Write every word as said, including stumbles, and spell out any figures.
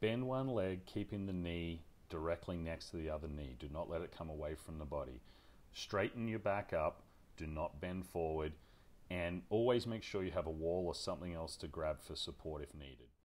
Bend one leg, keeping the knee directly next to the other knee. Do not let it come away from the body. Straighten your back up. Do not bend forward. And always make sure you have a wall or something else to grab for support if needed.